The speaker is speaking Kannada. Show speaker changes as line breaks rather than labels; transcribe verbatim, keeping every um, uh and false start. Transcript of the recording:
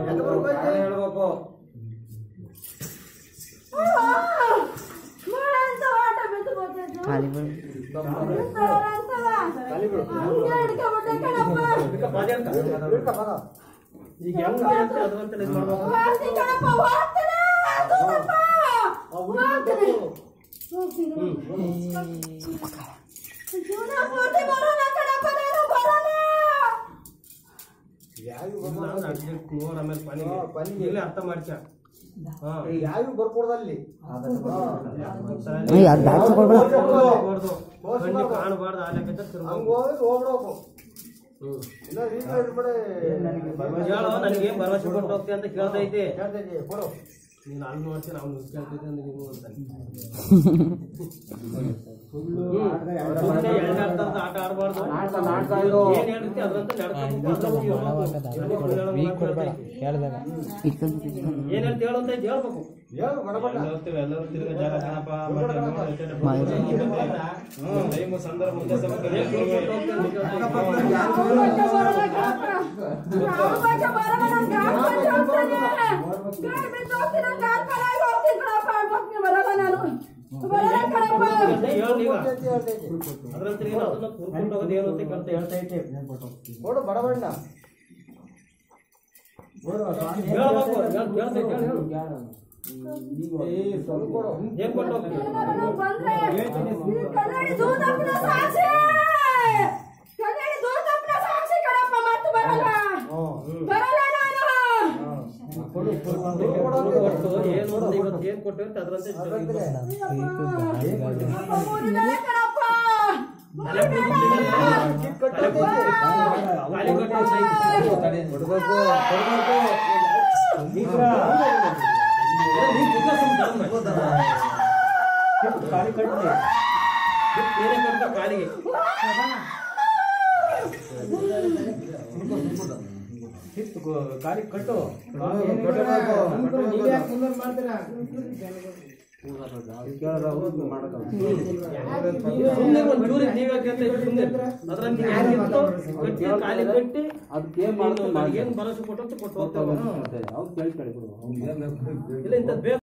ಹೇಳ್ಬೇಕು ಈಗ ಹೆಂಗ ಅದ್ರಂತ ಅರ್ಥ ಮಾಡ್ಸ ಯಾವ ಬರ್ಕೊಡ್ದಲ್ಲಿ ಕಾಣಬಾರ್ದು ಆ ಲೆಕ್ಕ ಹೋಗ್ಬಿಡ್ಬೇಕು ನನಗೆ ಭರವಸೆ ಕೊಟ್ಟು ಹೋಗ್ತಿ ಅಂತ ಕೇಳ್ತೈತಿ ನೀನು ಅಲ್ಲಿ ನೋಡ್ತೀನಿ ಅವ್ನು ಕೇಳ್ತೈತಿ ಅಂತ ನೀವು ಆಟ ಆಡಬಾರ್ದು ಏನ್ ಹೇಳ್ತಿ ಅದ್ರಂತ ಏನ್ ಹೇಳ್ತಿ ಹೇಳು ಅಂತ ಹೇಳ್ಬೇಕು ಎಲ್ಲರೂ ತಿರುಗ ಜಾಗ ಕಣಪ್ಪ ಸಂದರ್ಭ ಅದನ್ನ ಕೂರ್ಕೊಂಡು ಹೋಗೋದು ಏನು ಅಂತ ಕೇಳ್ತಾ ಹೇಳ್ತಾ ಇದ್ದೆ ನೋಡು ಬಡಬಣ್ಣ ಏನ್ ಕೊಟ್ಟು ಏನ್ ಕೊಟ್ಟು ಅದ್ರಂತೆ ಕಾಲಿಗೆ ಗಾಡಿ ಕಟ್ಟು ಮಾಡ್ತೀರಾ ಅದಕ್ಕೆ ಭರವಸೆ ಕೊಟ್ಟು ಕೊಟ್ಟು ಹೋಗ್ತೇವೆ.